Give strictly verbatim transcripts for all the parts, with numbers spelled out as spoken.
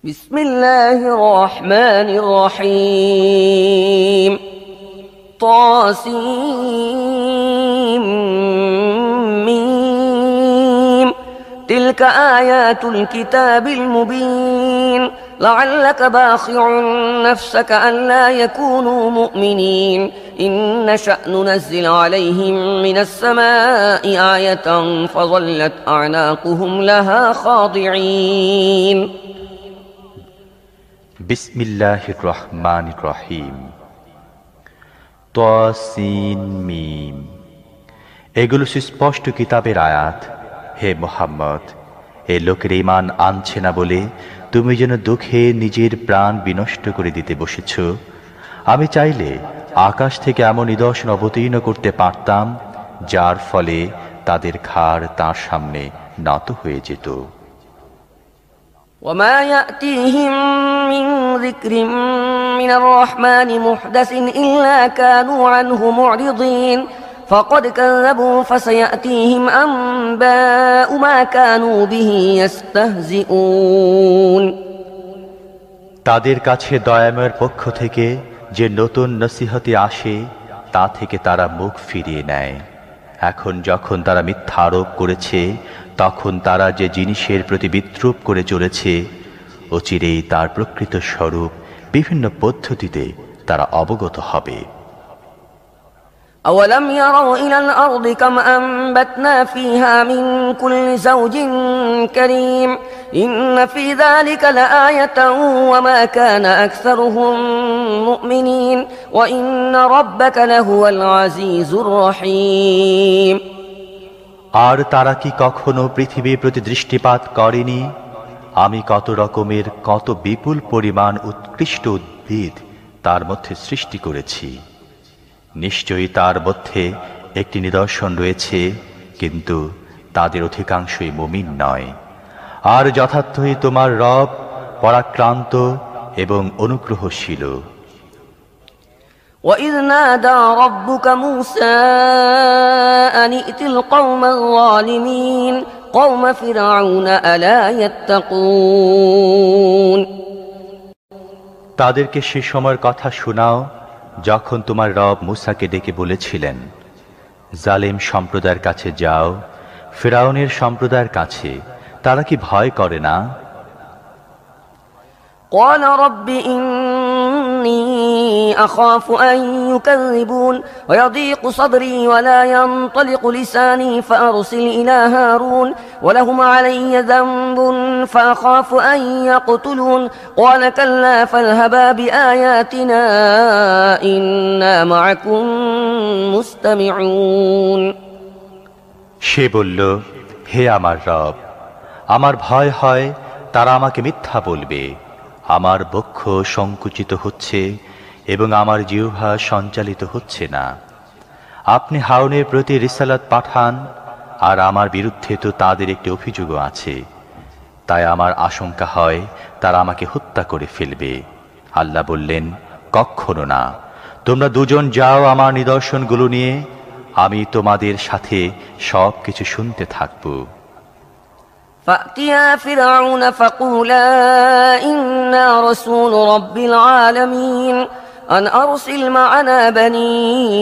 بسم الله الرحمن الرحيم طاسيم ميم تلك آيات الكتاب المبين لعلك باخع نفسك ألا يكونوا مؤمنين إن نشأ ننزل عليهم من السماء آية فظلت أعناقهم لها خاضعين বিসমিল্লাহির রহমানির রহিম তাসিন মিম। এগুলো সুস্পষ্ট কিতাবের আয়াত। হে মুহাম্মদ, এ লোকের ঈমান আনছে না বলে তুমি যেন দুঃখে নিজের প্রাণ বিনষ্ট করে দিতে বসেছ। আমি চাইলে আকাশ থেকে এমন নিদর্শন অবতীর্ণ করতে পারতাম যার ফলে তাদের ঘাড় তার সামনে নত হয়ে যেত। وما يأتيهم من ذكر من الرحمن محدث إلا كانوا عنه معرضين فقد كذبوا فسيأتيهم أنباء ما كانوا به يستهزئون তাদের কাছে দয়াময়ের পক্ষ থেকে যে নতুন নসিহতি আসে তা থেকে তারা মুখ ফিরিয়ে নেয়। এখন যখন তারা মিথ্যা আরোপ করেছে তখন তারা যে জিনিসের প্রতি বিদ্রূপ করে চলেছে অচিরেই তার প্রকৃত স্বরূপ বিভিন্ন পদ্ধতিতে তারা অবগত হবে। أولم يروا إلى الأرض كم أنبتنا فيها من كل زوج كريم إن في ذلك لآية وما كان أكثرهم مؤمنين وإن ربك لهو العزيز الرحيم আর তারা কি কখনো পৃথিবীর প্রতি দৃষ্টিপাত করেনি? আমি কত রকমের কত বিপুল পরিমাণ উৎকৃষ্ট উদ্ভিদ তার মধ্যে সৃষ্টি করেছি। নিশ্চয়ই তার মধ্যে একটি নিদর্শন রয়েছে, কিন্তু তাদের অধিকাংশই মুমিন নয়। আর যথার্থই তোমার রব পরাক্রান্ত এবং অনুগ্রহশীল। وَإِذْ نَادَى رَبُّكَ مُوسَىٰ أَنِ ائْتِ الْقَوْمَ الظَّالِمِينَ قَوْمَ فِرْعَوْنَ أَلَا يَتَّقُونَ তাদেরকে সে সময়ের কথা শোনাও যখন তোমার রব মূসাকে ডেকে বলেছিলেন, জালিম সম্প্রদায়ের কাছে যাও, ফিরআউনের সম্প্রদায়ের কাছে, তারা কি ভয় করে না? قَالَ رَبِّ إِنِّي أَخَافُ أَن يُكَذِّبُونِ وَيَضِيقُ صَدْرِي وَلَا يَنطَلِقُ لِسَانِي فَأَرْسِلْ إِلَىٰ هَارُونَ وَلَهُمْ عَلَيَّ ذَنبٌ فَأَخَافُ أَن يَقْتُلُونِ قَالَ كَلَّا فَاذْهَبَا بِآيَاتِنَا إِنَّا مَعَكُم مُّسْتَمِعُونَ সে বলল, হে আমার রব, আমার ভয় হয় তারা আমাকে মিথ্যা বলবে। আমার বক্ষ সংকুচিত হচ্ছে এবং আমার জিহ্বা সঞ্চালিত হচ্ছে না। আপনি হারুনের প্রতি রিসালাত পাঠান, আর আমার বিরুদ্ধে তো তাদের একটি অভিযোগও আছে। তাই আমার আশঙ্কা হয় তারা আমাকে হত্যা করে ফেলবে। আল্লাহ বললেন, কখনো না, তোমরা দুজন যাও আমার নিদর্শনগুলো নিয়ে, আমি তোমাদের সাথে সব কিছু শুনতে থাকব। فأتيا فرعون فقولا إنا رسول رب العالمين أن أرسل معنا بني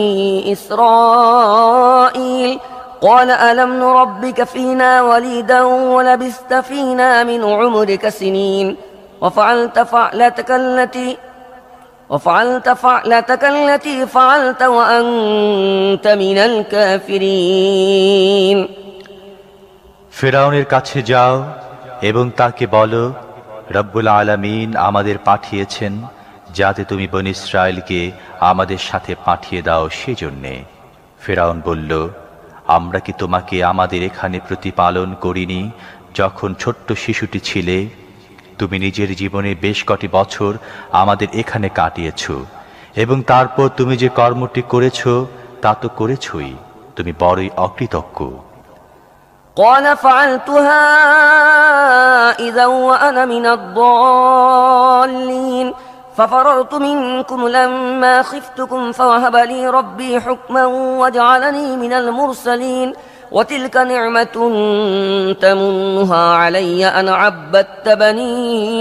إسرائيل قال ألم نربك فينا وليدا ولبثت فينا من عمرك سنين وفعلت فعلتك التي وفعلت فعلتك التي فعلت وأنت من الكافرين ফিরআউনের কাছে যাও এবং তাকে বলো, রব্বুল আলামিন আমাদের পাঠিয়েছেন যাতে তুমি বনী ইসরাইলকে আমাদের সাথে পাঠিয়ে দাও সেজন্যে। ফিরআউন বলল, আমরা কি তোমাকে আমাদের এখানে প্রতিপালন করিনি যখন ছোট্ট শিশুটি ছিলে? তুমি নিজের জীবনে বেশ কটি বছর আমাদের এখানে কাটিয়েছ এবং তারপর তুমি যে কর্মটি করেছ তা তো করেছই। তুমি বড়ই অকৃতজ্ঞ। قال فعلتها إذا وأنا من الضالين ففررت منكم لما خفتكم فوهب لي ربي حكما وجعلني من المرسلين وتلك نعمة تمنها علي أن عبدت بني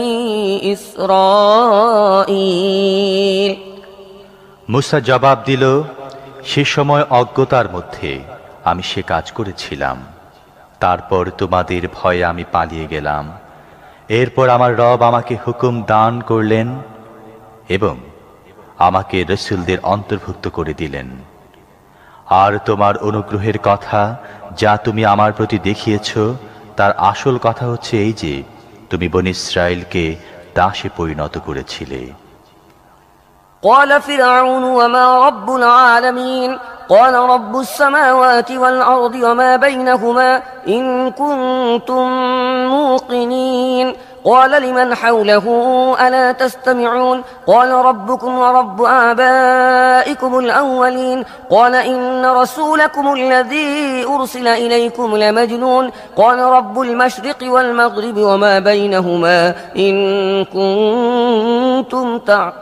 إسرائيل মুসা জবাব দিল, সে সময় অজ্ঞতার মধ্যে আমি সে কাজ করেছিলাম। তারপর তোমাদের ভয়ে আমি পালিয়ে গেলাম। এরপর আমার রব আমাকে হুকুম দান করলেন এবং আমাকে রাসূলদের অন্তর্ভুক্ত করে দিলেন। আর তোমার অনুগ্রহের কথা যা তুমি আমার প্রতি দেখিয়েছ, তার আসল কথা হচ্ছে এই যে তুমি বনী ইসরাইলকে দাসে পরিণত করেছিলে। قال فرعون وما رب العالمين قال رب السماوات والأرض وما بينهما إن كنتم موقنين قال لمن حوله ألا تستمعون قال ربكم ورب آبائكم الأولين قال إن رسولكم الذي أرسل إليكم لمجنون قال رب المشرق والمغرب وما بينهما إن كنتم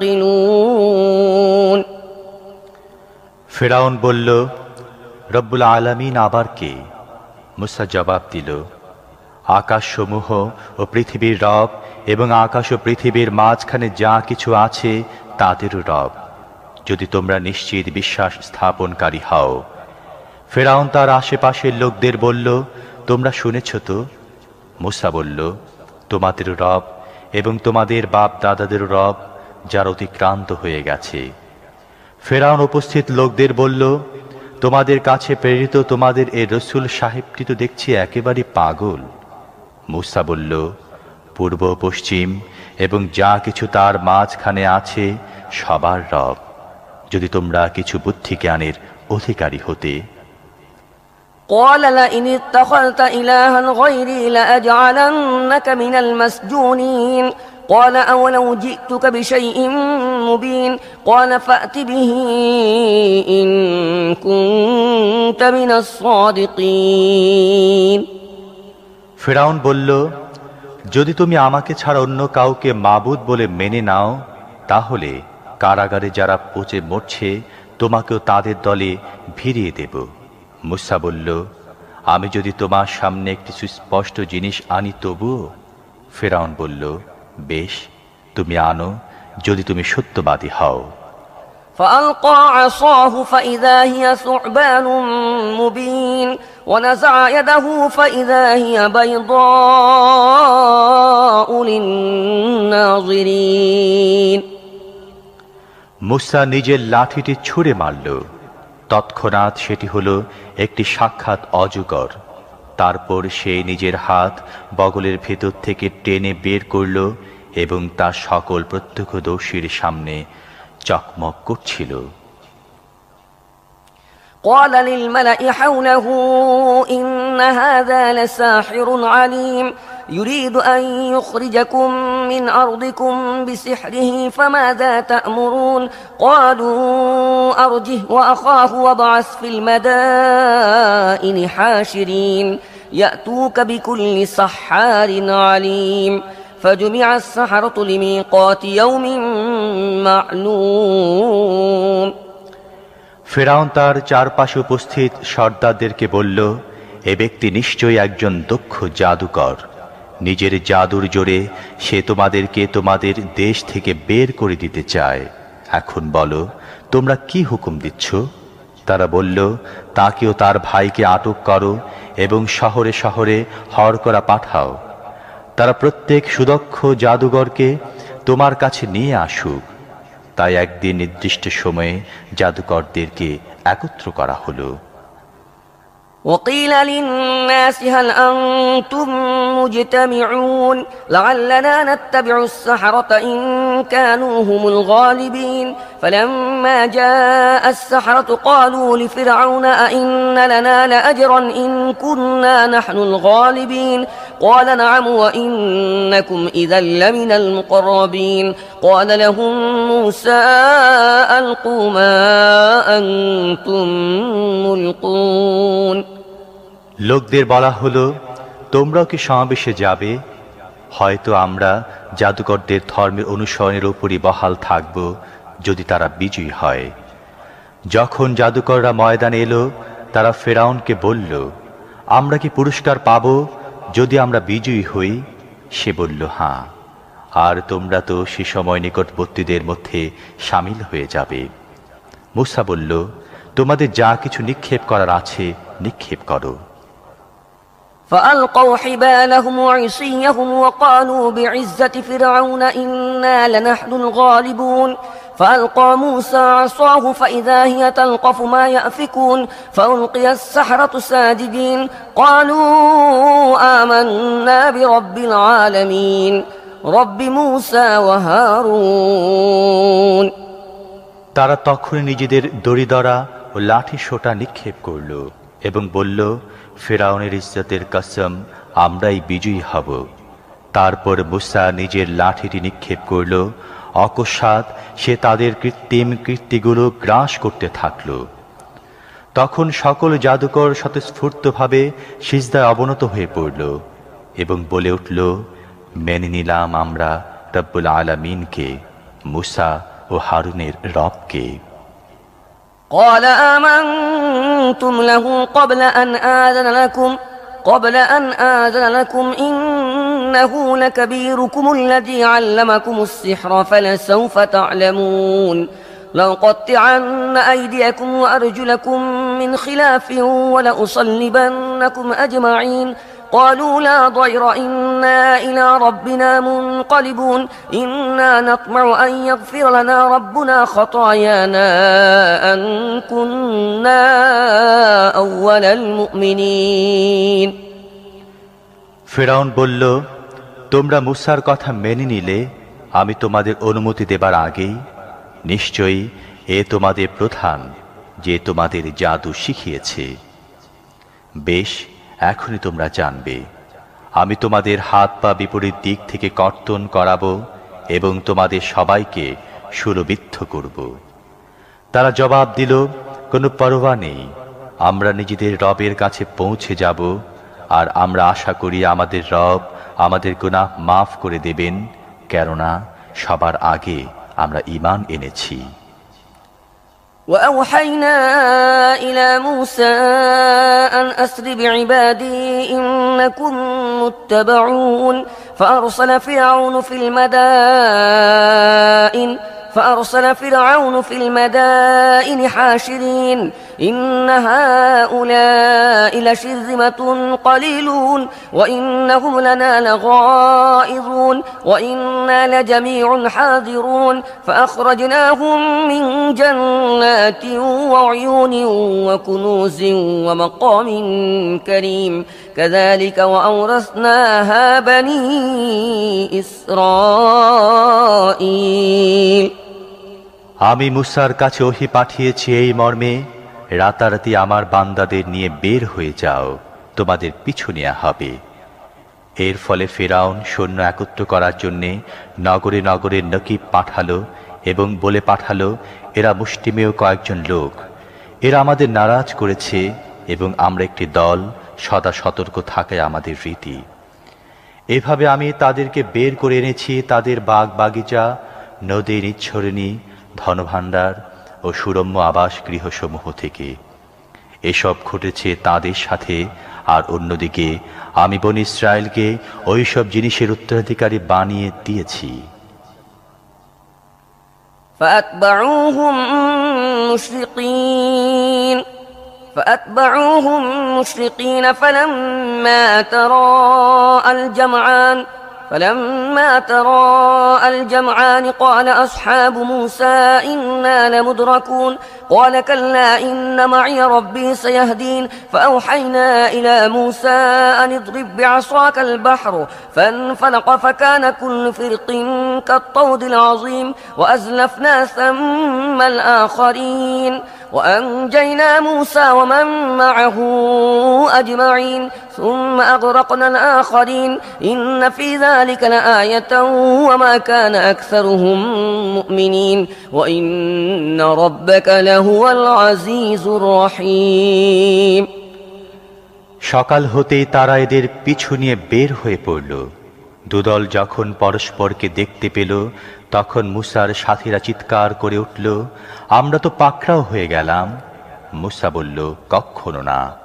تعقلون ফিরআউন বলল, রব্বুল আলামিন আবার কে? মুসা জবাব দিল, আকাশসমূহ ও পৃথিবীর রব এবং আকাশ ও পৃথিবীর মাঝখানে যা কিছু আছে তাদেরও রব, যদি তোমরা নিশ্চিত বিশ্বাস স্থাপনকারী হও। ফিরআউন তার আশেপাশের লোকদের বলল, তোমরা শুনেছ তো? মুসা বলল, তোমাদের রব এবং তোমাদের বাপ দাদাদের রব, যার অতিক্রান্ত হয়ে গেছে। ফিরআউন উপস্থিত লোকদের বলল, তোমাদের কাছে প্রেরিত তোমাদের এই রসূল সাহেবটি তো দেখছি একেবারে পাগল। মুসা বলল, পূর্ব পশ্চিম এবং যা কিছু তার মাঝখানে আছে সবার রব, যদি তোমরা কিছু বুদ্ধি জ্ঞানের অধিকারী হতে। قال لئن اتخذت إلها غيري لأجعلنك من المسجونين قال أولو جئتك بشيء مبين قال فأت به إن كنت من الصادقين ফিরআউন বলল, যদি তুমি আমাকে ছাড়া অন্য কাউকে মাবুদ বলে মেনে নাও, তাহলে কারাগারে যারা পচে মরছে তোমাকেও তাদের দলে ভিড়িয়ে দেব। মুসা বলল, আমি যদি তোমার সামনে একটি সুস্পষ্ট জিনিস আনি তবুও? ফিরআউন বলল, বেশ, তুমি আনো, যদি তুমি সত্যবাদী হও। فألقى عصاه فإذا هي ثعبان مبين ونزع يده فإذا هي بيضاء للناظرين মুসা নিজের লাঠিটি ছুঁড়ে মারল। তৎক্ষণাৎ সেটি হলো একটি সাক্ষাৎ অজগর। তারপর সে নিজের হাত বগলের ভেতর থেকে টেনে বের করল এবং তা সকল প্রত্যক্ষদর্শীর সামনে চকমক করছিল। قال للملأ حوله إن هذا لساحر عليم يريد أن يخرجكم من أرضكم بسحره فماذا تأمرون قالوا أرجه وأخاه وابعث في المدائن حاشرين يأتوك بكل سحار عليم فجمع السحرة لميقات يوم معلوم ফিরআউন তার চারপাশে উপস্থিত সর্দারদেরকে বলল, এ ব্যক্তি নিশ্চয়ই একজন দক্ষ জাদুকর। নিজের জাদুর জোরে সে তোমাদেরকে তোমাদের দেশ থেকে বের করে দিতে চায়। এখন বলো, তোমরা কি হুকুম দিচ্ছ? তারা বলল, তাকেও তার ভাইকে আটক করো এবং শহরে শহরে হরকরা পাঠাও। তারা প্রত্যেক সুদক্ষ জাদুকরকে তোমার কাছে নিয়ে আসুক। তাই একদিন নির্দিষ্ট সময়ে জাদুকরদেরকে একত্র করা হলো। وقيل للناس هل أنتم مجتمعون لعلنا نتبع السحرة إن كانوا هم الغالبين فلما جاء السحرة قالوا لفرعون أئن لنا لأجرا إن كنا نحن الغالبين قال نعم وإنكم إذا لمن المقربين قال لهم موسى ألقوا ما أنتم ملقون লোকদের বলা হলো, তোমরাও কি সমাবেশে যাবে? হয়তো আমরা জাদুকরদের ধর্মের অনুসরণের উপরই বহাল থাকব যদি তারা বিজয়ী হয়। যখন জাদুকররা ময়দানে এলো, তারা ফিরআউনকে বলল, আমরা কি পুরস্কার পাব যদি আমরা বিজয়ী হই? সে বলল, হ্যাঁ, আর তোমরা তো সে সময় নিকটবর্তীদের মধ্যে শামিল হয়ে যাবে। মূসা বলল, তোমাদের যা কিছু নিক্ষেপ করার আছে নিক্ষেপ করো। فألقوا حبالهم وعصيهم وقالوا بعزة فرعون إنا لنحن الغالبون فألقى موسى عصاه فإذا هي تلقف ما يأفكون فألقي السحرة ساجدين قالوا آمنا برب العالمين رب موسى وهارون। তারা তখনই নিজেদের দড়িদড়া ও লাঠি সোটা নিক্ষেপ করল এবং বলল, ফিরআউনের ইজ্জতের কসম, আমরাই বিজয়ী হব। তারপর মূসা নিজের লাঠিটি নিক্ষেপ করল। অকস্মাৎ সে তাদের কৃত্রিম কীর্তিগুলো গ্রাস করতে থাকল। তখন সকল জাদুকর স্বতঃস্ফূর্তভাবে সিজদায় অবনত হয়ে পড়ল এবং বলে উঠল, মেনে নিলাম আমরা রব্বুল আলামিনকে, মূসা ও হারুনের রবকে। قال آمنتم له قبل أن آذن لكم قبل أن آذن لكم إنه لكبيركم الذي علمكم السحر فلسوف تعلمون لأقطعن أيديكم وأرجلكم من خلاف ولأصلبنكم أجمعين قالوا لا ضير إنا إلى ربنا منقلبون إنا نطمع أن يغفر لنا ربنا خطايانا أن كنا أول المؤمنين। ফিরআউন বলল, তোমরা মূসার কথা মেনে নিলে আমি তোমাদের অনুমতি দেবার আগেই নিশ্চয়ই এ তোমাদের প্রধান যে তোমাদের জাদু শিখিয়েছে। বেশ, এখনই তোমরা জানবে আমি তোমাদের হাত পা বিপরীত দিক থেকে কর্তন করাবো এবং তোমাদের সবাইকে সুরবিদ্ধ করব। তারা জবাব দিল, কোনো পরোয়া নেই, আমরা নিজেদের রবের কাছে পৌঁছে যাব, আর আমরা আশা করি আমাদের রব আমাদের গুনাহ মাফ করে দেবেন, কেননা সবার আগে আমরা ঈমান এনেছি। وأوحينا إلى موسى أن أسر بعبادي إنكم متبعون فأرسل فرعون في المدائن فأرسل فرعون في المدائن حاشرين إن هؤلاء لشرذمة قليلون وإنهم لنا لغائظون وإنا لجميع حاذرون فأخرجناهم من جنات وعيون وكنوز ومقام كريم كذلك وأورثناها بني إسرائيل। আমি মূসার কাছে ওহী পাঠিয়েছি এই মর্মে, রাতারাতি আমার বান্দাদের নিয়ে বের হয়ে যাও, তোমাদের পিছু নেওয়া হবে। এর ফলে ফিরআউন সৈন্য একত্র করার জন্যে নগরে নগরে নকিব পাঠালো এবং বলে পাঠালো, এরা মুষ্টিমেয় কয়েকজন লোক, এরা আমাদের নারাজ করেছে এবং আমরা একটি দল, সদা সতর্ক থাকাই আমাদের রীতি। এভাবে আমি তাদেরকে বের করে এনেছি তাদের বাগ বাগিচা, নদী নিচ্ছরিণী, ধনভাণ্ডার ও সুরম্য আবাস গৃহসমূহ থেকে। এসব ঘটেছে তাদের সাথে, আর অন্যদিকে আমি বনী ইসরায়েলকে ওই সব জিনিসের উত্তরাধিকারী বানিয়ে দিয়েছি। فأتبعوهم مشرقين فأتبعوهم مشرقين فلما تراءى الجمعان فلما تراءى الجمعان قال أصحاب موسى إنا لمدركون قال كلا إن معي ربي سيهدين فأوحينا إلى موسى أن اضرب بعصاك البحر فانفلق فكان كل فرق كالطود العظيم وأزلفنا ثم الآخرين وأنجينا موسى ومن معه أجمعين ثم أغرقنا الآخرين إن في ذلك لآية وما كان أكثرهم مؤمنين وإن ربك لهو العزيز الرحيم। সকাল হতেই তারা এদের পিছু নিয়ে বের হয়ে পড়ল। দুদল যখন পরস্পরকে দেখতে পেল তখন মূসার সাথীরা চিৎকার করে উঠল, আমরা তো পাকড়াও হয়ে গেলাম। মূসা বলল, কখনো না,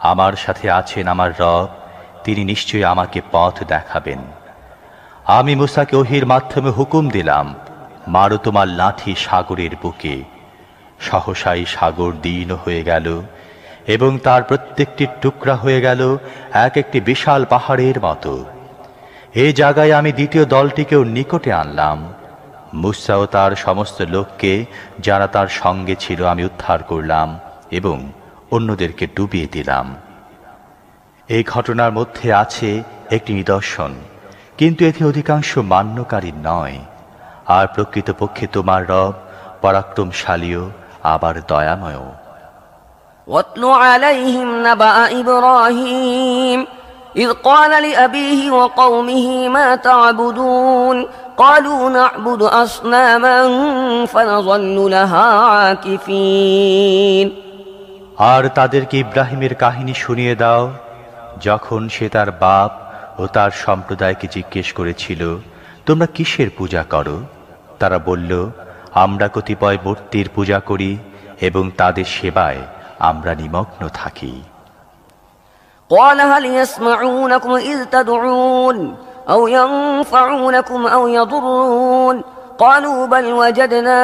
আমার সাথে আছেন আমার রব, তিনি নিশ্চয়ই আমাকে পথ দেখাবেন। আমি মূসাকে ওহীর মাধ্যমে হুকুম দিলাম, মারো তোমার লাঠি সাগরের বুকে। সহসাই সাগর দীন হয়ে গেল এবং তার প্রত্যেকটি টুকরা হয়ে গেল এক একটি বিশাল পাহাড়ের মতো। এই জায়গায় আমি দ্বিতীয় দলটিকেও নিকটে আনলাম। মূসা ও তার সমস্ত লোককে যারা তার সঙ্গে ছিল আমি উদ্ধার করলাম এবং অন্যদেরকে ডুবিয়ে দিলাম। এই ঘটনার মধ্যে আছে একটি নিদর্শন, কিন্তু এতে অধিকাংশ মান্যকারী নয়। আর প্রকৃতপক্ষে তোমার রব পরাক্রমশালীও আবার দয়াময়। واتل عليهم نبأ إبراهيم إذ قال لأبيه وقومه ما تعبدون قالوا نعبد أصناما فنظل لها عاكفين। আর তাদেরকে ইব্রাহিমের কাহিনী শুনিয়ে দাও, যখন সে তার বাপ ও তার সম্প্রদায়কে জিজ্ঞেস করেছিল, তোমরা কিসের পূজা করো? তারা বলল, আমরা কতিপয় মূর্তির পূজা করি এবং তাদের সেবায় আমরা নিমগ্ন থাকি। قال هل يسمعونكم إذ تدعون أو ينفعونكم أو يضرون قالوا بل وجدنا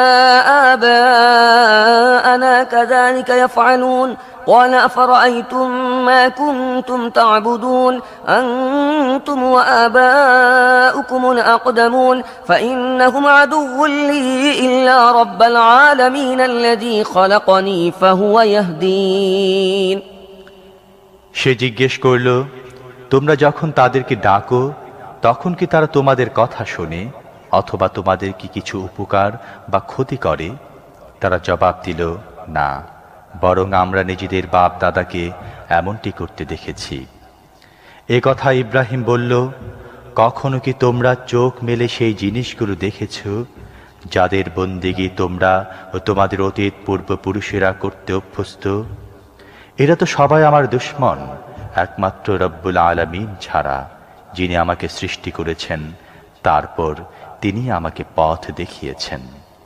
آباءنا كذلك يفعلون قال أفرأيتم ما كنتم تعبدون أنتم وآباؤكم الأقدمون فإنهم عدو لي إلا رب العالمين الذي خلقني فهو يهدين। সে জিজ্ঞেস করল, তোমরা যখন তাদেরকে ডাকো তখন কি তারা তোমাদের কথা শোনে অথবা তোমাদের কি কিছু উপকার বা ক্ষতি করে? তারা জবাব দিল, না, বরং আমরা নিজেদের বাপ দাদাকে এমনটি করতে দেখেছি। এ কথা ইব্রাহিম বলল, কখনো কি তোমরা চোখ মেলে সেই জিনিসগুলো দেখেছ যাদের বন্দেগী তোমরা ও তোমাদের অতীত পূর্বপুরুষেরা করতে অভ্যস্ত? এরা তো সবাই আমার দুশমন, একমাত্র রব্বুল আলামিন ছাড়া, যিনি আমাকে সৃষ্টি করেছেন, তারপর তিনি আমাকে পথ দেখিয়েছেন।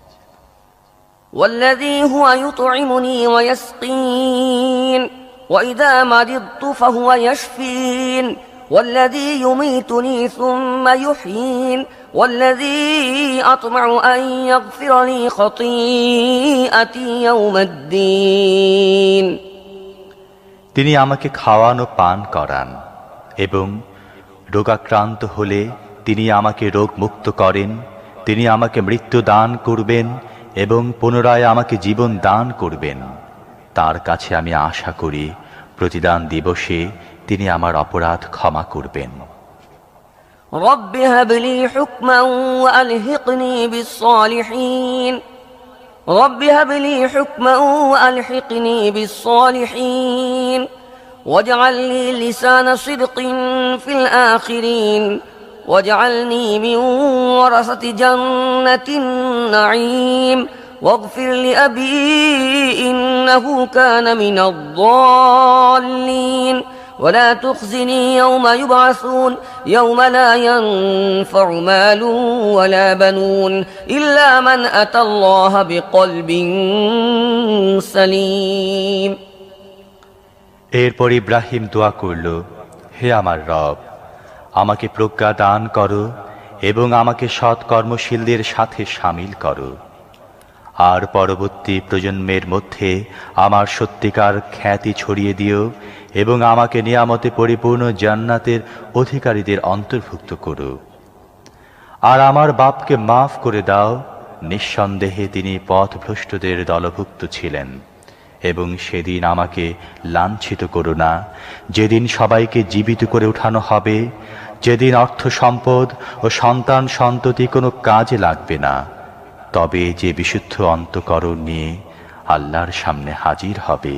والذي هو يطعمني ويسقين وإذا مرضت فهو يشفين والذي يميتني ثم يحيين والذي أطمع أن يغفر لي خطيئتي يوم الدين। তিনি আমাকে খাওয়ান ও পান করান এবং রোগাক্রান্ত হলে তিনি আমাকে রোগ মুক্ত করেন। তিনি আমাকে মৃত্যু দান করবেন এবং পুনরায় আমাকে জীবন দান করবেন। তার কাছে আমি আশা করি প্রতিদান দিবসে তিনি আমার অপরাধ ক্ষমা করবেন। رب هب لي حكما وألحقني بالصالحين رب هب لي حكما وألحقني بالصالحين واجعل لي لسان صدق في الآخرين واجعلني من ورثة جنة النعيم واغفر لأبي إنه كان من الضالين ولا تخزني يوم يبعثون يوم لا ينفع مال ولا بنون إلا من أتى الله بقلب سليم। এরপর ইব্রাহিম দোয়া করল, হে আমার রব, আমাকে প্রজ্ঞা দান করো এবং আমাকে সৎ কর্মশীলদের সাথে শামিল করো। আর পরবর্তী প্রজন্মের মধ্যে আমার সত্যিকার খ্যাতি ছড়িয়ে দিও এবং আমাকে নিয়ামতে পরিপূর্ণ জান্নাতের অধিকারীদের অন্তর্ভুক্ত করো। আর আমার বাপকে মাফ করে দাও, নিঃসন্দেহে তিনি পথভ্রষ্টদের দলভুক্ত ছিলেন। এবং সেদিন আমাকে লাঞ্ছিত করো না, যেদিন সবাইকে জীবিত করে উঠানো হবে, যেদিন অর্থ সম্পদ ও সন্তান সন্ততি কোনো কাজে লাগবে না, তবে যে বিশুদ্ধ অন্তঃকরণ নিয়ে আল্লাহর সামনে হাজির হবে।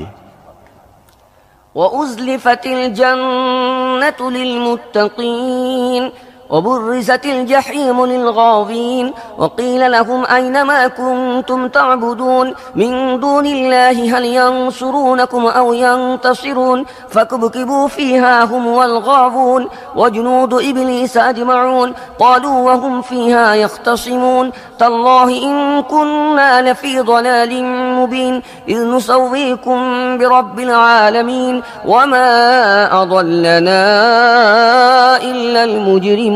وأزلفت الجنة للمتقين وبرزت الجحيم للغاوين وقيل لهم أين ما كنتم تعبدون من دون الله هل ينصرونكم أو ينتصرون فكبكبوا فيها هم والغاوون وجنود إبليس أجمعون قالوا وهم فيها يختصمون تالله إن كنا لفي ضلال مبين إذ نسويكم برب العالمين وما أضلنا إلا المجرمون।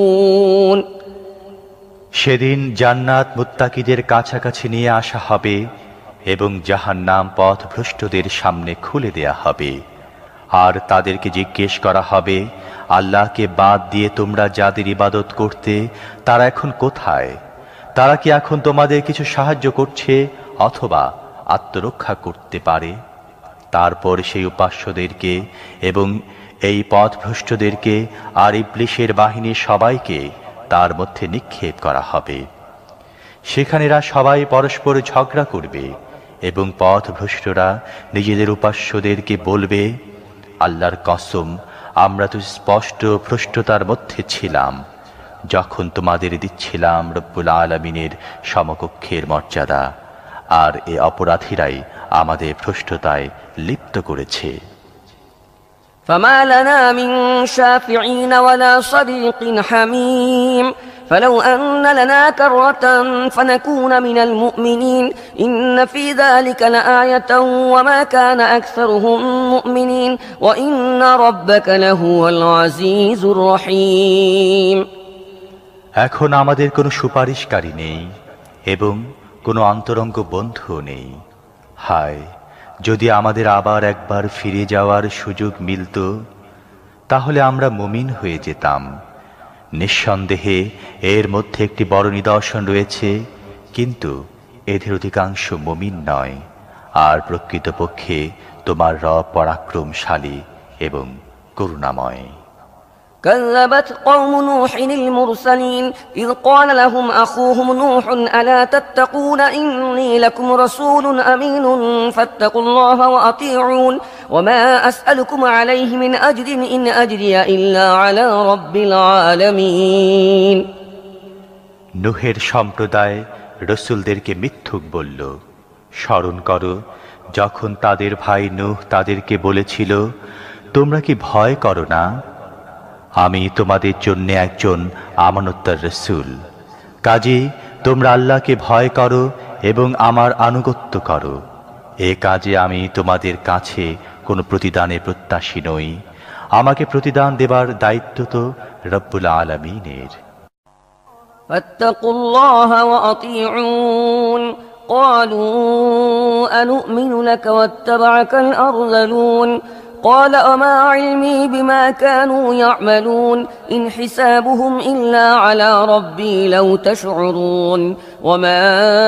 সেদিন জান্নাত মুত্তাকিদের কাছাকাছি নিয়ে আসা হবে এবং জাহান্নাম পথভ্রষ্টদের সামনে খুলে দেয়া হবে। আর তাদেরকে জিজ্ঞেস করা হবে, আল্লাহকে বাদ দিয়ে তোমরা যাদের ইবাদত করতে তারা এখন কোথায়? তারা কি এখন তোমাদের কিছু সাহায্য করছে অথবা আত্মরক্ষা করতে পারে? তারপর সেই উপাস্যদেরকে এবং এই পথভ্রষ্টদেরকে আর ইবলীসের বাহিনীর সবাইকে তার মধ্যে নিক্ষেপ করা হবে। সেখানেরা সবাই পরস্পর ঝগড়া করবে এবং পথভ্রষ্টরা নিজেদের উপাস্যদেরকে বলবে, আল্লাহর কসম, আমরা তো স্পষ্ট ভ্রষ্টতার মধ্যে ছিলাম যখন তোমাদের দিচ্ছিলাম রব্বুল আলামিনের সমকক্ষের মর্যাদা, আর এ অপরাধীরাই আমাদের ভ্রষ্টতায় লিপ্ত করেছে। فما لنا من شافعين ولا صديق حميم فلو أن لنا كرة فنكون من المؤمنين إن في ذلك لآية وما كان أكثرهم مؤمنين وإن ربك لهو العزيز الرحيم। এখন আমাদের কোনো সুপারিশকারী নেই এবং কোনো অন্তরঙ্গ বন্ধু নেই। হায়, যদি আমাদের আবার একবার ফিরে যাওয়ার সুযোগ মিলত তাহলে আমরা মুমিন হয়ে যেতাম। নিঃসন্দেহে এর মধ্যে একটি বড় নিদর্শন রয়েছে, কিন্তু এদের অধিকাংশ মুমিন নয়। আর প্রকৃতপক্ষে তোমার রব পরাক্রমশালী এবং করুণাময়। كذبت قوم نوح المرسلين إذ قال لهم أخوهم نوح ألا تتقون إني لكم رسول أمين فاتقوا الله وأطيعون وما أسألكم عليه من أجر إن أجري إلا على رب العالمين। নুহের সম্প্রদায় রসুলদেরকে মিথ্যুক বলল। স্মরণ করো যখন তাদের ভাই নূহ তাদেরকে বলেছিল, তোমরা কি ভয় করো না? আমি তোমাদের জন্য একজন আমানতদার রসূল। কাজে তোমরা আল্লাহকে ভয় করো এবং আমার আনুগত্য করো। এ কাজে আমি তোমাদের কাছে কোনো প্রতিদানের প্রত্যাশী নই। আমাকে প্রতিদান দেবার দায়িত্ব তো রব্বুল আলামিনের। ফাত্তাকুল্লাহ ওয়া আতিউন ক্বালু আনু'মিনু লাকা ওয়াত্তাবা'আকাল আরযালুন قال وما علمي بما كانوا يعملون إن حسابهم إلا على ربي لو تشعرون وما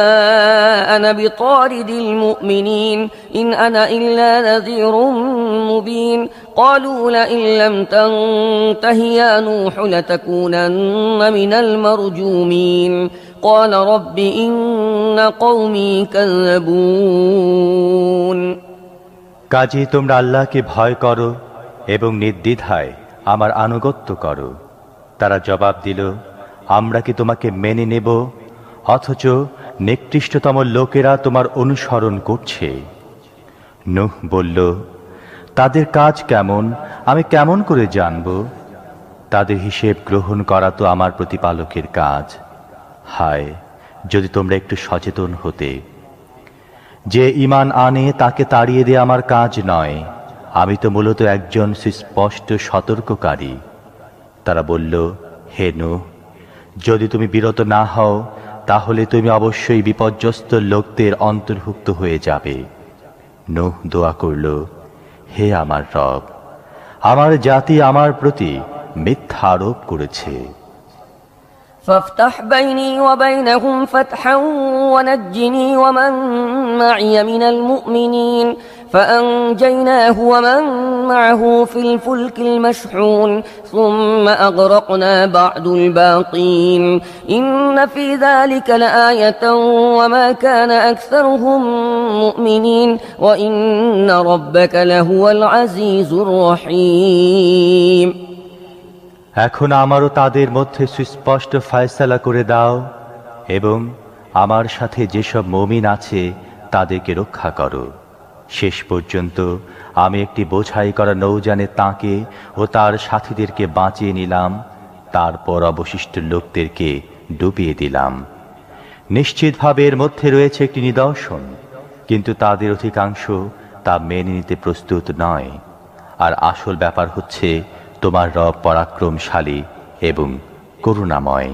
أنا بطارد المؤمنين إن أنا إلا نذير مبين قالوا لئن لم تنته يا نوح لتكونن من المرجومين قال رب إن قومي كذبون। কাজে তোমরা আল্লাহকে ভয় করো এবং নির্দ্বিধায় আমার আনুগত্য করো। তারা জবাব দিল, আমরা কি তোমাকে মেনে নেব অথচ নিকৃষ্টতম লোকেরা তোমার অনুসরণ করছে? নূহ বলল, তাদের কাজ কেমন আমি কেমন করে জানব? তাদের হিসেব গ্রহণ করা তো আমার প্রতিপালকের কাজ। হায়, যদি তোমরা একটু সচেতন হতে। যে ঈমান আনে তাকে তাড়িয়ে দেয়া আমার কাজ নয়, আমি তো মূলত একজন সুস্পষ্ট সতর্ককারী। তারা বলল, হে নূহ, যদি তুমি বিরত না হও তাহলে তুমি অবশ্যই বিপর্যস্ত লোকদের অন্তর্ভুক্ত হয়ে যাবে। নূহ দোয়া করল, হে আমার রব, আমার জাতি আমার প্রতি মিথ্যা আরোপ করেছে। فافتح بيني وبينهم فتحا ونجني ومن معي من المؤمنين فأنجيناه ومن معه في الفلك المشحون ثم أغرقنا بعد الباقين إن في ذلك لآية وما كان أكثرهم مؤمنين وإن ربك لهو العزيز الرحيم। এখন আমারও তাদের মধ্যে সুস্পষ্ট ফয়সালা করে দাও এবং আমার সাথে যেসব মুমিন আছে তাদেরকে রক্ষা করো। শেষ পর্যন্ত আমি একটি বোঝাই করা নৌযানে তাকে ও তার সাথীদেরকে বাঁচিয়ে নিলাম, তারপর অবশিষ্ট লোকদেরকে ডুবিয়ে দিলাম। নিশ্চিতভাবে এর মধ্যে রয়েছে একটি নিদর্শন, কিন্তু তাদের অধিকাংশ তা মেনে নিতে প্রস্তুত নয়। আর আসল ব্যাপার হচ্ছে তোমার রব পরাক্রমশালী এবং করুণাময়।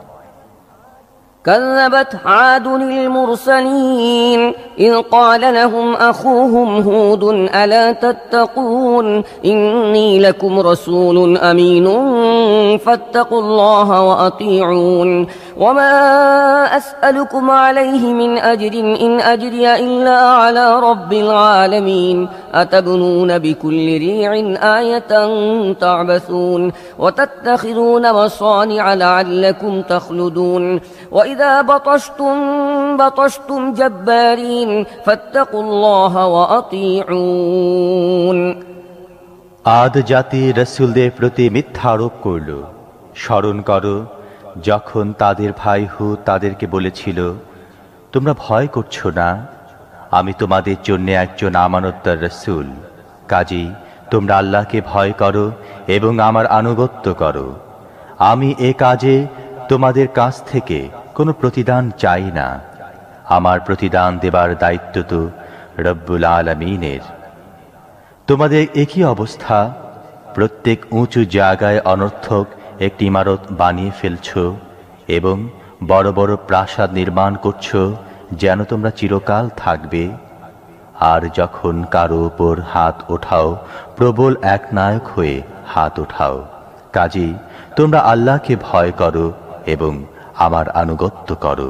كذبت عاد المرسلين إذ قال لهم أخوهم هود ألا تتقون إني لكم رسول أمين فاتقوا الله وأطيعون وما أسألكم عليه من أجر إن أجري إلا على رب العالمين أتبنون بكل ريع آية تعبثون وتتخذون مصانع لعلكم تخلدون وإذا بطشتم بطشتم جبارين فاتقوا الله وأطيعون আদ জাতি রাসূলদের প্রতি মিথ্যা আরোপ করল। স্মরণ করো যখন তাদের ভাই হুদ তাদেরকে বলেছিল, তোমরা ভয় করছো না, আমি তোমাদের জন্য একজন আমানতদার রাসূল, কাজেই তোমরা আল্লাহকে ভয় করো এবং আমার আনুগত্য করো। আমি এ কাজে তোমাদের কাছ থেকে কোনো প্রতিদান চাই না, আমার প্রতিদান দেবার দায়িত্ব তো রব্বুল আলামিনের। তোমাদের একই অবস্থা, প্রত্যেক উঁচু জায়গায় অনর্থক একটি ইমারত বানিয়ে ফেলছ এবং বড় বড় প্রাসাদ নির্মাণ করছ যেন তোমরা চিরকাল থাকবে। আর যখন কারো উপর হাত ওঠাও প্রবল এক নায়ক হয়ে হাত ওঠাও, কাজেই তোমরা আল্লাহকে ভয় করো এবং আমার আনুগত্য করো।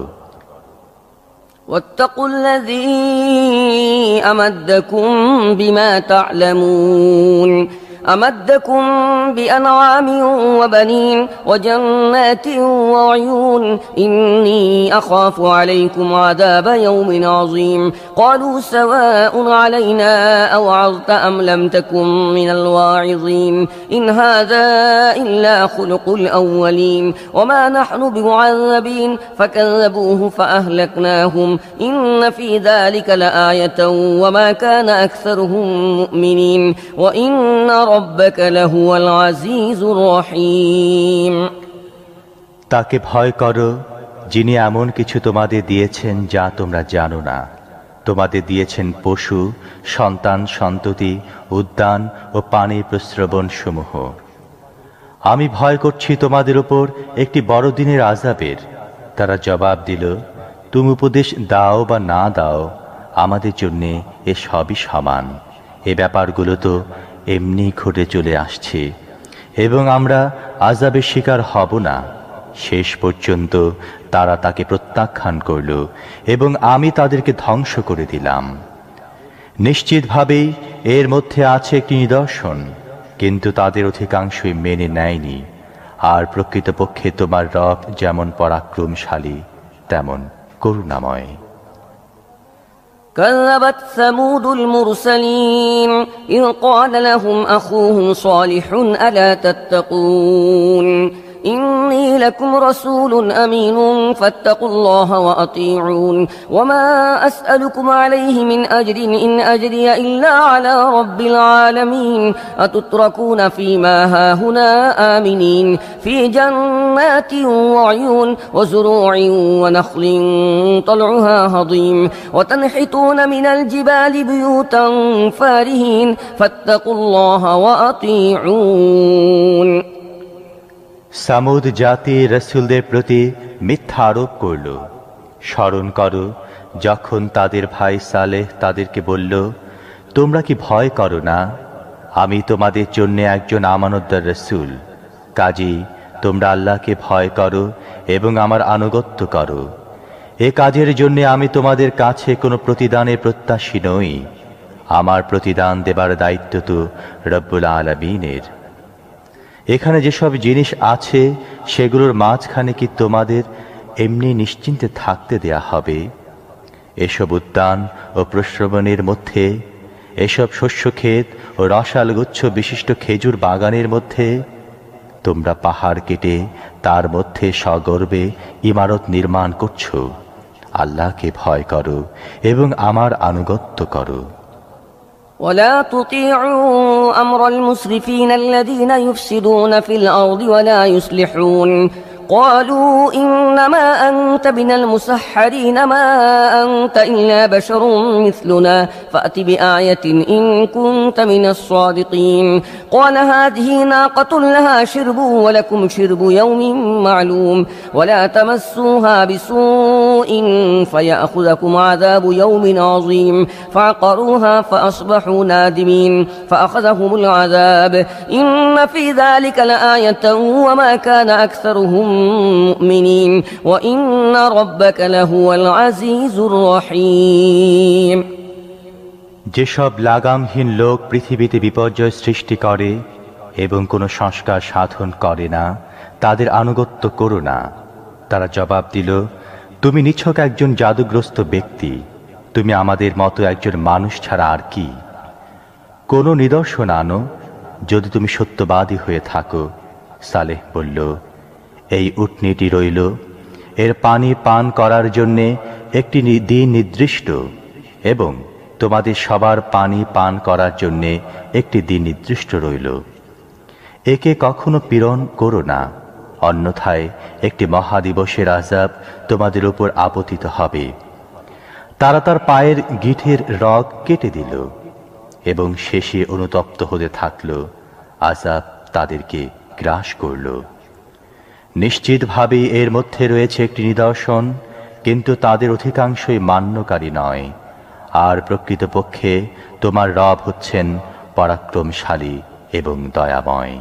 واتقوا الذي أمدكم بما تعلمون أمدكم بأنعام وبنين وجنات وعيون إني أخاف عليكم عذاب يوم عظيم قالوا سواء علينا أوعظت أم لم تكن من الواعظين إن هذا إلا خلق الأولين وما نحن بمعذبين فكذبوه فأهلكناهم إن في ذلك لآية وما كان أكثرهم مؤمنين وإن ربك لهو العزيز الرحيم তাকে ভয় করো যিনি এমন কিছু তোমাদের দিয়েছেন যা তোমরা জানো না। তোমাদের দিয়েছেন পশু, সন্তান, সন্ততি, উদ্যান ও পানির প্রস্রবণ সমূহ। আমি ভয় করছি তোমাদের উপর একটি বড় দিনের আযাবের। তারা জবাব দিল, তুমি উপদেশ দাও বা না দাও, আমাদের জন্যে এ সবই সমান। এ ব্যাপারগুলো তো এমনি ঘটে চলে আসছে এবং আমরা আযাবের শিকার হব না। শেষ পর্যন্ত তারা তাকে প্রত্যাখ্যান করল এবং আমি তাদেরকে ধ্বংস করে দিলাম। নিশ্চিতভাবেই এর মধ্যে আছে একটি নিদর্শন, কিন্তু তাদের অধিকাংশই মেনে নেয়নি। আর প্রকৃতপক্ষে তোমার রব যেমন পরাক্রমশালী তেমন করুণাময়। كذبت ثمود المرسلين إذ قال لهم أخوهم صالح ألا تتقون إني لكم رسول أمين فاتقوا الله وأطيعون وما أسألكم عليه من أجر إن أجري إلا على رب العالمين أتتركون فيما هاهنا آمنين في جنات وعيون وزروع ونخل طلعها هضيم وتنحتون من الجبال بيوتا فارهين فاتقوا الله وأطيعون সামুদ জাতি রাসূলদের প্রতি মিথ্যা আরোপ করল। স্মরণ করো যখন তাদের ভাই সালেহ তাদেরকে বলল, তোমরা কি ভয় করো না, আমি তোমাদের জন্য একজন আমানতদার রাসূল, কাজেই তোমরা আল্লাহকে ভয় করো এবং আমার আনুগত্য করো। এ কাজের জন্য আমি তোমাদের কাছে কোনো প্রতিদানের প্রত্যাশী নই, আমার প্রতিদান দেবার দায়িত্ব তো রব্বুল আলামিনের। এখানে যেসব জিনিস আছে সেগুলোর মাঝখানে কি তোমাদের এমনি নিশ্চিন্তে থাকতে দেয়া হবে? এসব উদ্যান ও প্রস্রবণের মধ্যে, এসব শস্যক্ষেত ও রসালগুচ্ছ বিশিষ্ট খেজুর বাগানের মধ্যে তোমরা পাহাড় কেটে তার মধ্যে সগর্বে ইমারত নির্মাণ করছো। আল্লাহকে ভয় করো এবং আমার আনুগত্য করো। ولا تطيعوا أمر المسرفين الذين يفسدون في الأرض ولا يصلحون قالوا إنما أنت من المسحرين ما أنت إلا بشر مثلنا فأت بآية إن كنت من الصادقين قال هذه ناقة لها شرب ولكم شرب يوم معلوم ولا تمسوها بسوء فيأخذكم عذاب يوم عظيم فعقروها فأصبحوا نادمين فأخذهم العذاب إن في ذلك لآية وما كان أكثرهم মুমিনিন ওয়া ইন্না রাব্বাকা লাহুয়াল আজিজুর রহিম। যেসব লাগামহীন লোক পৃথিবীতে বিপর্যয় সৃষ্টি করে এবং কোনো সংস্কার সাধন করে না, তাদের আনুগত্য করো না। তারা জবাব দিল, তুমি নিছক একজন জাদুগ্রস্ত ব্যক্তি, তুমি আমাদের মতো একজন মানুষ ছাড়া আর কি? কোনো নিদর্শন আনো যদি তুমি সত্যবাদী হয়ে থাকো। সালেহ বলল, এই উটনীটি রইল, এর পানি পান করার জন্যে একটি দিন নির্দিষ্ট এবং তোমাদের সবার পানি পান করার জন্যে একটি দিন নির্দিষ্ট রইল। একে কখনো পীড়ন করো না, অন্যথায় একটি মহাদিবসের আযাব তোমাদের উপর আপতিত হবে। তারা তার পায়ের গিঁঠের রগ কেটে দিল এবং শেষে অনুতপ্ত হতে থাকল। আযাব তাদেরকে গ্রাস করল। নিশ্চিতভাবেই এর মধ্যে রয়েছে একটি নিদর্শন, কিন্তু তাদের অধিকাংশই মান্যকারী নয়। আর প্রকৃতপক্ষে তোমার রব হচ্ছেন পরাক্রমশালী এবং দয়াময়।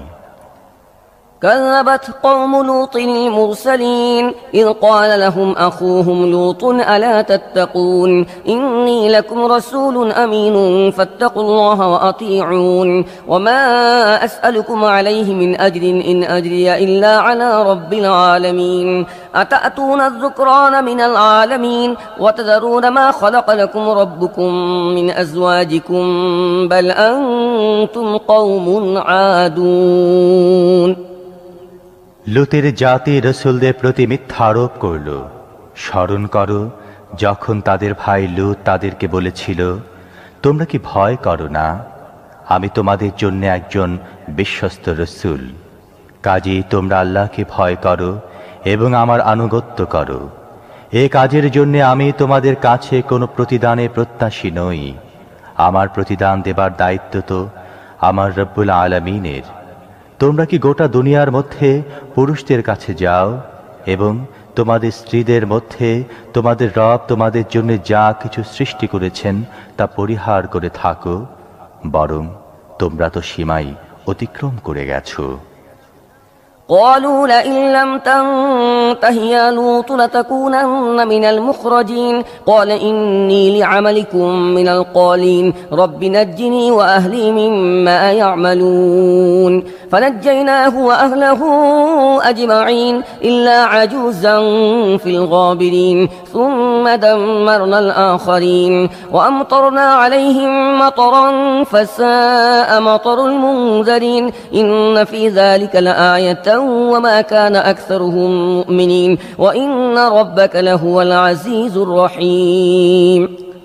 كذبت قوم لوط المرسلين إذ قال لهم أخوهم لوط ألا تتقون إني لكم رسول أمين فاتقوا الله وأطيعون وما أسألكم عليه من أجر إن أجري إلا على رب العالمين أتأتون الذكران من العالمين وتذرون ما خلق لكم ربكم من أزواجكم بل أنتم قوم عادون। লুতের জাতি রসুলদের প্রতি মিথ্যা আরোপ করল। স্মরণ করো যখন তাদের ভাই লুত তাদেরকে বলেছিল, তোমরা কি ভয় করো না? আমি তোমাদের জন্য একজন বিশ্বস্ত রসুল। কাজেই তোমরা আল্লাহকে ভয় করো এবং আমার আনুগত্য করো। এ কাজের জন্য আমি তোমাদের কাছে কোনো প্রতিদানে প্রত্যাশী নই। আমার প্রতিদান দেবার দায়িত্ব তো আমার রব্বুল আলামিনের। তোমরা কি গোটা দুনিয়ার মধ্যে পুরুষদের কাছে যাও এবং তোমাদের স্ত্রীদের মধ্যে তোমাদের রব তোমাদের জন্য যা কিছু সৃষ্টি করেছেন তা পরিহার করে থাকো? বরং তোমরা তো সীমাই অতিক্রম করে গেছো। قالوا لئن لم تنته يا لوط لتكونن من المخرجين قال إني لعملكم من القالين رب نجني وأهلي مما يعملون فنجيناه وأهله أجمعين إلا عجوزا في الغابرين ثم دمرنا الآخرين وأمطرنا عليهم مطرا فساء مطر المنذرين إن في ذلك لآية وما كان أكثرهم مؤمنين وإن ربك لهو العزيز الرحيم।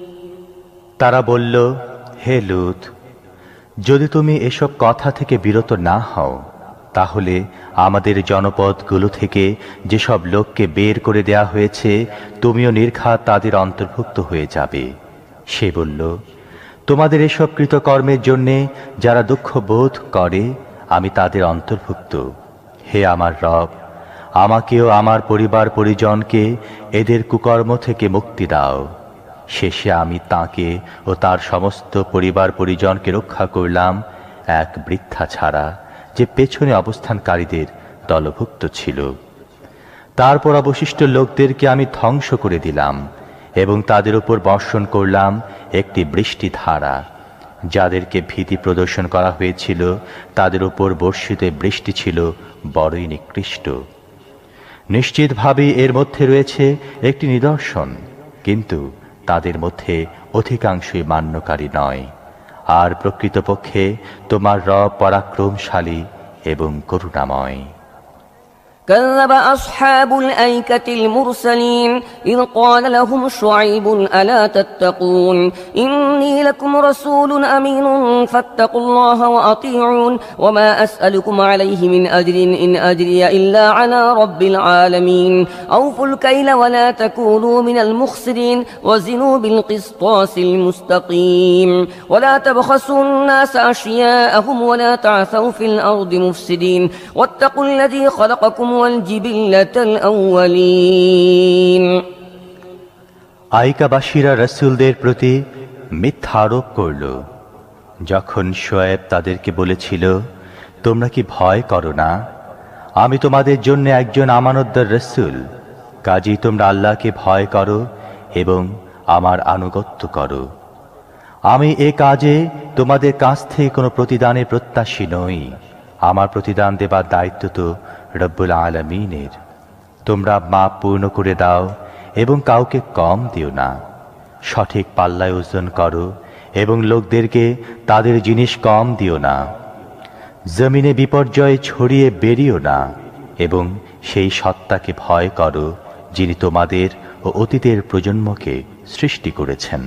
তারা বলল, হে লূত, যদি তুমি এসব কথা থেকে বিরত না হও তাহলে আমাদের জনপদগুলো থেকে যেসব লোককে বের করে দেয়া হয়েছে তুমিও নির্ঘাত তাদের অন্তর্ভুক্ত হয়ে যাবে। সে বলল, তোমাদের এসব কৃতকর্মের জন্যে যারা দুঃখ বোধ করে আমি তাদের অন্তর্ভুক্ত। হে আমার রব, আমাকেও আমার পরিবার পরিজনকে এদের কুকর্ম থেকে মুক্তি দাও। শেষে আমি তাকে ও তার সমস্ত পরিবার পরিজনকে রক্ষা করলাম, এক বৃদ্ধা ছাড়া যে পেছনে অবস্থানকারীদের দলভুক্ত ছিল। তারপর অবশিষ্ট লোকদেরকে আমি ধ্বংস করে দিলাম এবং তাদের উপর বর্ষণ করলাম একটি বৃষ্টি ধারা। যাদেরকে ভীতি প্রদর্শন করা হয়েছিল তাদের উপর বর্ষিত বৃষ্টি ছিল বড়ই নিকৃষ্ট। নিশ্চিতভাবেই এর মধ্যে রয়েছে একটি নিদর্শন, কিন্তু তাদের মধ্যে অধিকাংশই মান্যকারী নয়। আর প্রকৃতপক্ষে তোমার রব পরাক্রমশালী এবং করুণাময়। كذب أصحاب الأيكة المرسلين إذ قال لهم شعيب ألا تتقون إني لكم رسول أمين فاتقوا الله وأطيعون وما أسألكم عليه من أجر إن أجري إلا على رب العالمين أوفوا الكيل ولا تكونوا من المخسرين وزنوا بالقسطاس المستقيم ولا تبخسوا الناس أشياءهم ولا تعثوا في الأرض مفسدين واتقوا الذي خلقكم আইকাবাসীরা রাসূলদের প্রতি মিথ্যা আরোপ করল যখন শুআয়ব তাদেরকে বলেছিল, তোমরা কি ভয় করো না? আমি তোমাদের জন্য একজন আমানতদার রাসূল, কাজেই তোমরা আল্লাহকে ভয় করো এবং আমার আনুগত্য করো। আমি এ কাজে তোমাদের কাছ থেকে কোনো প্রতিদানের প্রত্যাশী নই। আমার প্রতিদান দেবার দায়িত্ব তো রব্বুল আলামিনের। তোমরা মাপ পূর্ণ করে দাও এবং কাউকে কম দিও না। সঠিক পাল্লায় ওজন করো এবং লোকদেরকে তাদের জিনিস কম দিও না। জমিনে বিপর্যয় ছড়িয়ে বেরিও না এবং সেই সত্তাকে ভয় করো যিনি তোমাদের ও অতীতের প্রজন্মকে সৃষ্টি করেছেন।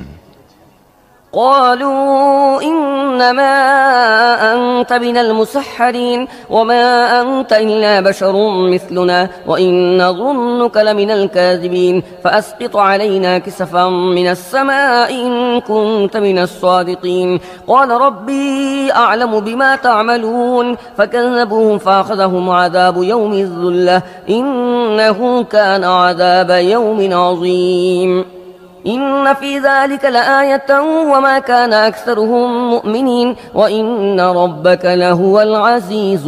قالوا إنما أنت من المسحرين وما أنت إلا بشر مثلنا وإن نظنك لمن الكاذبين فأسقط علينا كسفا من السماء إن كنت من الصادقين قال ربي أعلم بما تعملون فكذبوه فأخذهم عذاب يوم الذلة إنه كان عذاب يوم عظيم إن في ذلك لآية وما كان أكثرهم مؤمنين وإن ربك لهو العزيز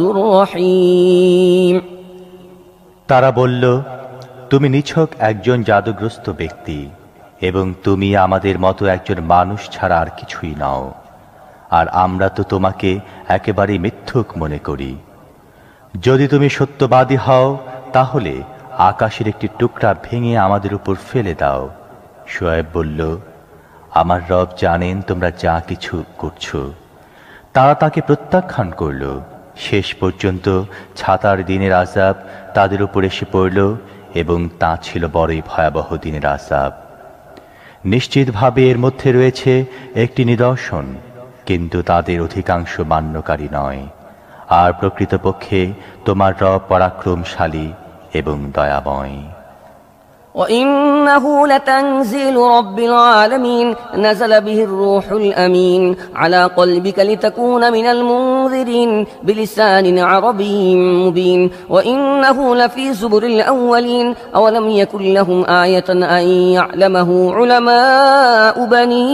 الرحيم তারা বলল, তুমি নিছক একজন জাদুগ্রস্ত ব্যক্তি এবং তুমি আমাদের মতো একজন মানুষ ছাড়া আর কিছুই নও, আর আমরা তো তোমাকে একেবারেই মিথ্যুক মনে করি। যদি তুমি সত্যবাদী হও তাহলে আকাশের একটি টুকরা ভেঙে আমাদের উপর ফেলে দাও। শুআয়ব বলল, আমার রব জানেন তোমরা যা কিছু করছো। তারা তাকে প্রত্যাখ্যান করল। শেষ পর্যন্ত ছাতার দিনের আযাব তাদের উপর এসে পড়ল এবং তা ছিল বড়ই ভয়াবহ দিনের আযাব। নিশ্চিতভাবে এর মধ্যে রয়েছে একটি নিদর্শন, কিন্তু তাদের অধিকাংশ মান্যকারী নয়। আর প্রকৃতপক্ষে তোমার রব পরাক্রমশালী এবং দয়াময়। وإنه لتنزيل رب العالمين نزل به الروح الأمين على قلبك لتكون من المنذرين بلسان عربي مبين وإنه لفي زبر الأولين أولم يكن لهم آية أن يعلمه علماء بني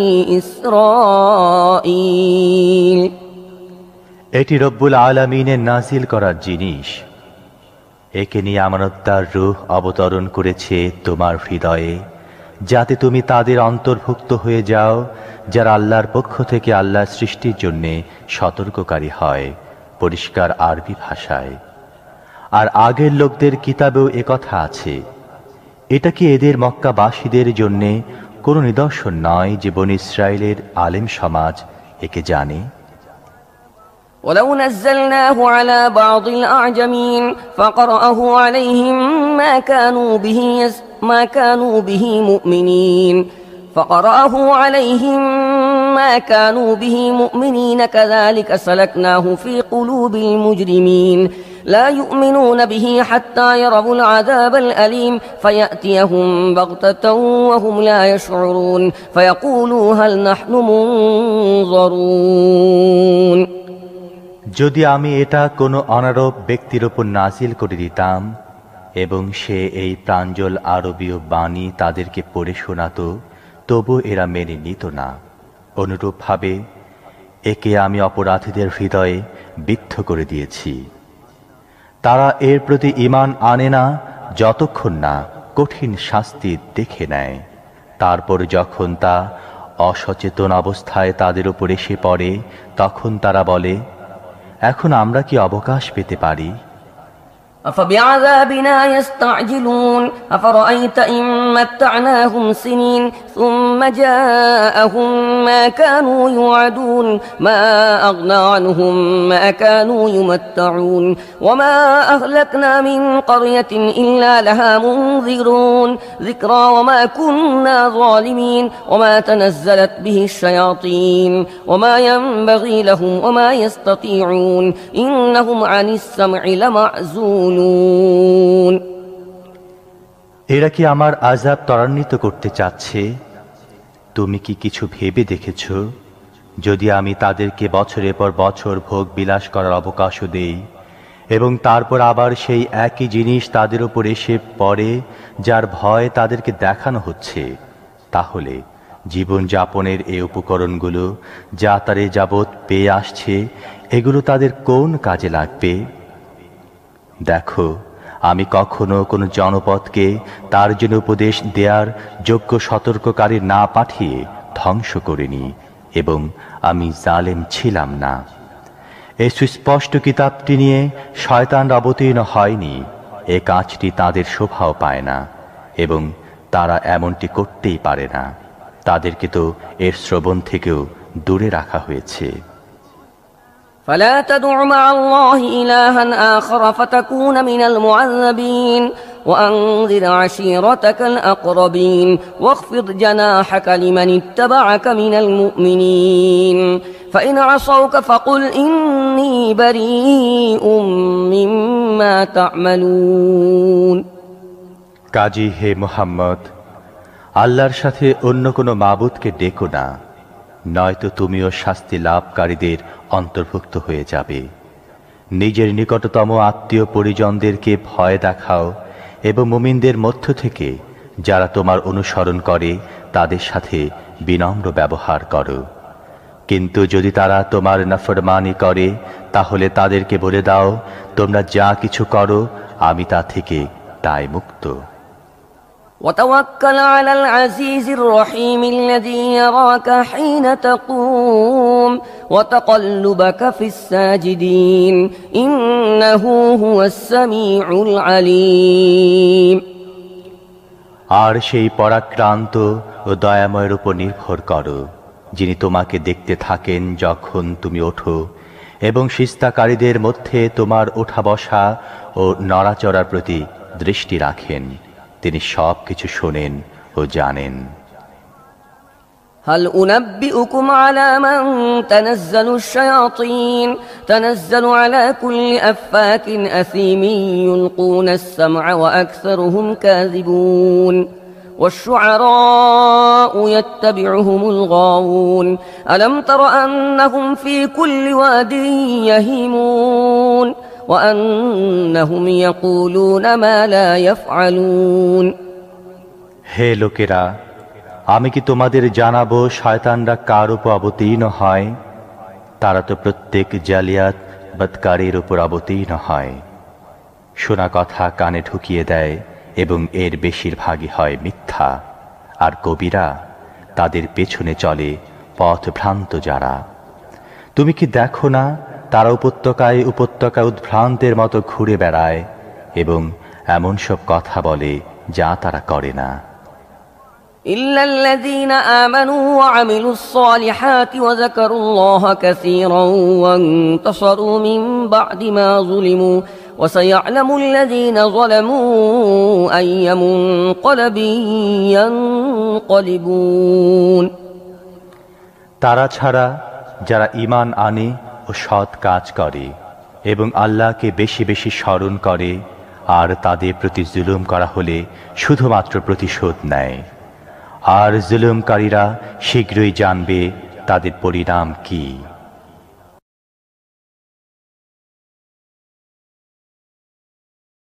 إسرائيل এটি রব্বুল আলামিনের নাজিল করার জিনিস। একে নিয়ে আমানতদার রূহ অবতরণ করেছে তোমার হৃদয়ে, যাতে তুমি তাদের অন্তর্ভুক্ত হয়ে যাও যারা আল্লাহর পক্ষ থেকে আল্লাহর সৃষ্টির জন্যে সতর্ককারী হয়, পরিষ্কার আরবি ভাষায়। আর আগের লোকদের কিতাবেও একথা আছে। এটা কি এদের মক্কাবাসীদের জন্যে কোনো নিদর্শন নয় যে বনী ইসরাইলের আলেম সমাজ একে জানে? ولو نزلناه على بعض الأعجمين فقرأه عليهم ما كانوا به يس ما كانوا به مؤمنين فقرأه عليهم ما كانوا به مؤمنين كذلك سلكناه في قلوب المجرمين لا يؤمنون به حتى يروا العذاب الأليم فيأتيهم بغتة وهم لا يشعرون فيقولوا هل نحن منظرون যদি আমি এটা কোনো অনারব ব্যক্তির ওপর নাজিল করে দিতাম এবং সে এই প্রাঞ্জল আরবীয় বাণী তাদেরকে পড়ে শোনাতো, তবু এরা মেনে নিত না। অনুরূপভাবে একে আমি অপরাধীদের হৃদয়ে বিদ্ধ করে দিয়েছি। তারা এর প্রতি ঈমান আনে না যতক্ষণ না কঠিন শাস্তি দেখে নেয়। তারপর যখন তা অসচেতন অবস্থায় তাদের উপর এসে পড়ে, তখন তারা বলে, এখন আমরা কি অবকাশ পেতে পারি? أفبعذابنا يستعجلون أفرأيت إن متعناهم سنين ثم جاءهم ما كانوا يوعدون ما أغنى عنهم ما كانوا يمتعون وما أهلكنا من قرية إلا لها منذرون ذكرى وما كنا ظالمين وما تنزلت به الشياطين وما ينبغي لهم وما يستطيعون إنهم عن السمع لمعزولون। এরা কি আমার আযাব ত্বরান্বিত করতে চাচ্ছে? তুমি কি কিছু ভেবে দেখেছ, যদি আমি তাদেরকে বছরের পর বছর ভোগ বিলাস করার অবকাশও দেই এবং তারপর আবার সেই একই জিনিস তাদের উপর এসে পড়ে যার ভয় তাদেরকে দেখানো হচ্ছে, তাহলে জীবনযাপনের এই উপকরণগুলো যা তারে যাবৎ পেয়ে আসছে এগুলো তাদের কোন কাজে লাগবে? দেখো, আমি কখনো কোনো জনপদকে তার জন্য উপদেশ দেওয়ার যোগ্য সতর্ককারী না পাঠিয়ে ধ্বংস করিনি এবং আমি জালেম ছিলাম না। এই সুস্পষ্ট কিতাবটি নিয়ে শয়তান অবতীর্ণ হয়নি, এ কাজটি তাদের শোভাও পায় না এবং তারা এমনটি করতেই পারে না। তাদেরকে তো এর শ্রবণ থেকেও দূরে রাখা হয়েছে। فلا تدع مع الله إلها آخر فتكون من المعذبين وأنذر عشيرتك الأقربين واخفض جناحك لمن اتبعك من المؤمنين فإن عصوك فقل إني بريء مما تعملون। কাজী হে মুহাম্মদ, আল্লাহর সাথে অন্য কোনো মাবুদকে ডেকো না, নয়তো তুমিও শাস্তি লাভকারীদের অন্তর্ভুক্ত হয়ে যাবে। নিজের নিকটতম আত্মীয় পরিজনদেরকে ভয় দেখাও এবং মুমিনদের মধ্য থেকে যারা তোমার অনুসরণ করে তাদের সাথে বিনম্র ব্যবহার করো। কিন্তু যদি তারা তোমার নাফরমানি করে তাহলে তাদেরকে বলে দাও, তোমরা যা কিছু করো আমি তা থেকে তাই মুক্ত। وتوكل على العزيز الرحيم الذي يراك حين تقوم وتقلبك في الساجدين إنه هو السميع العليم। আর সেই পরাক্রান্ত ও দয়াময়ের উপর নির্ভর করো, যিনি তোমাকে দেখতে থাকেন যখন তুমি ওঠো এবং সিজদাকারীদের মধ্যে তোমার ওঠা বসা ও নড়াচড়ার প্রতি দৃষ্টি রাখেন। তিনি সব কিছু শোনেন ও জানেন। هل أنبئكم على من تنزل الشياطين تنزل على كل أفاك أثيم يلقون السمع وأكثرهم كاذبون والشعراء يتبعهم الغاوون ألم تر أنهم في كل واد يهيمون وأنهم يقولون ما لا يفعلون। হে লোকেরা, আমি কি তোমাদের জানাবো শয়তানরা কার উপর অবতীর্ণ হয়? তারা তো প্রত্যেক জালিয়াত বদকারীর উপর অবতীর্ণ হয়। শোনা কথা কানে ঢুকিয়ে দেয় এবং এর বেশিরভাগই হয় মিথ্যা। আর কবিরা তাদের পেছনে চলে পথভ্রান্ত যারা। তুমি কি দেখো না, তারা উপত্যকায় উপত্যকায় উদ্ভ্রান্তের মতো ঘুরে বেড়ায় এবং এমন সব কথা বলে যা তারা করে না। إلا الذين آمنوا وعملوا الصالحات وذكروا الله كثيرا وانتصروا من بعد ما ظلموا وسيعلم الذين ظلموا أي منقلب ينقلبون। তারা ছাড়া যারা ঈমান আনে ও সৎ কাজ করে এবং আল্লাহকে বেশি বেশি স্মরণ করে আর তাদের প্রতি জুলুম করা হলে শুধুমাত্র প্রতিশোধ নেয়, আর জুলুমকারীরা শীঘ্রই জানবে তাদের পরিণাম কি।